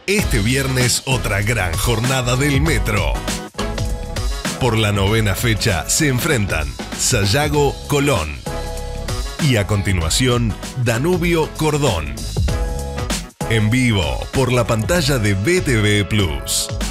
Este viernes otra gran jornada del Metro. Por la 9ª fecha se enfrentan Sayago Colón y a continuación Danubio Cordón. En vivo por la pantalla de BTV Plus.